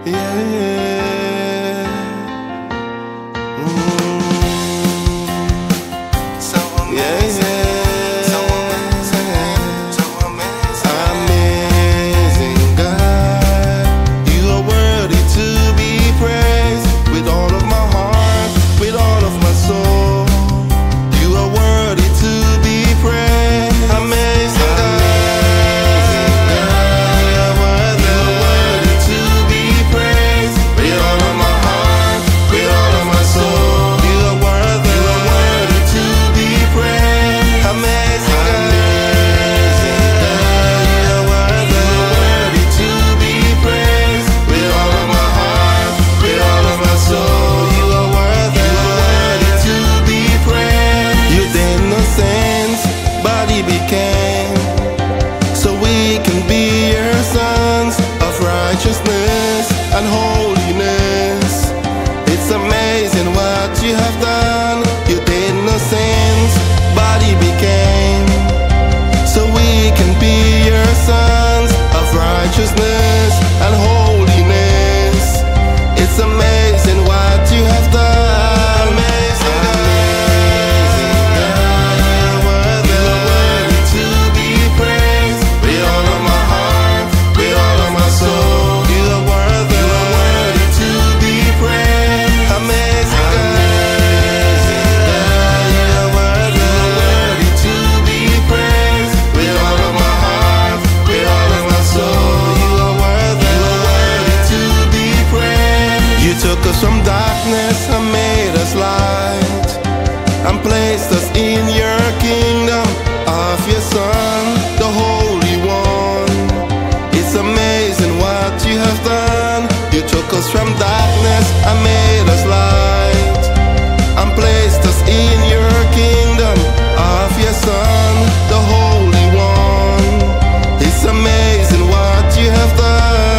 Yeah. So amazing, so amazing, so amazing. Amazing God, you are worthy to be praised. With all of my heart, with all of my soul, you are worthy to be praised. Amazing God. So we can be your sons of righteousness and holiness. It's amazing what you have done. You did no sins, body became. So we can be your sons of righteousness and holiness. It's amazing what you have done. You took us from darkness and made us light, and placed us in your kingdom of your Son, the Holy One. It's amazing what you have done. You took us from darkness and made us light, and placed us in your kingdom of your Son, the Holy One. It's amazing what you have done.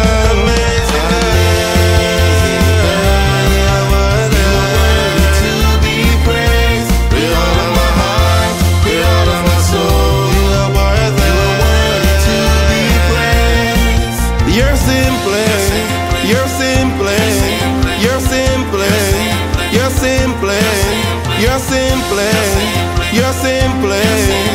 You're simply, you're simply, you're simply, you're simply, you're simply, you're simply,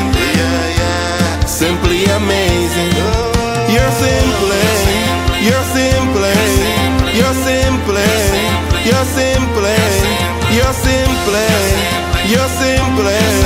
simply amazing. You're simply, you're simply, you're simply, you're simply, you're simply, you're simply.